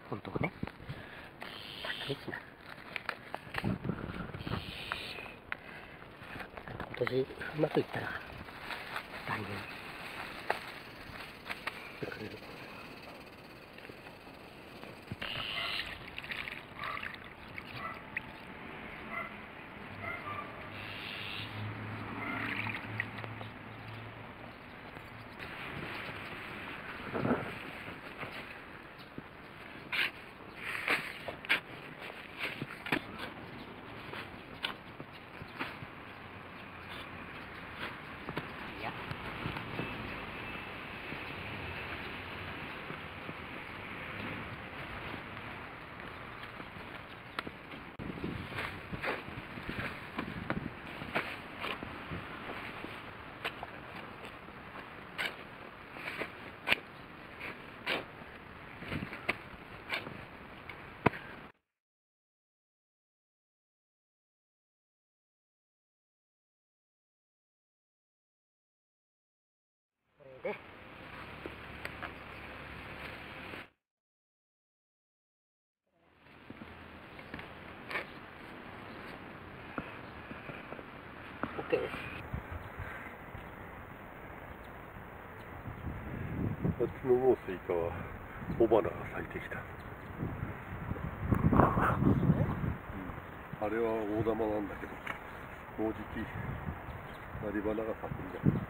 本当はね。高いしな。今年うまくいったら来年してくれる。でOK です。 あっちのもうスイカは雄花が咲いてきた。あれは大玉なんだけど、もうじきなり花が咲くんじゃない。